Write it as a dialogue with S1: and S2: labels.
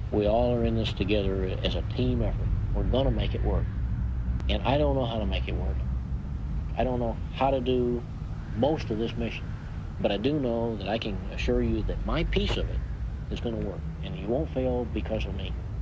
S1: We all are in this together as a team effort. We're going to make it work. And I don't know how to make it work. I don't know how to do most of this mission. But I do know that I can assure you that my piece of it is going to work. And you won't fail because of me.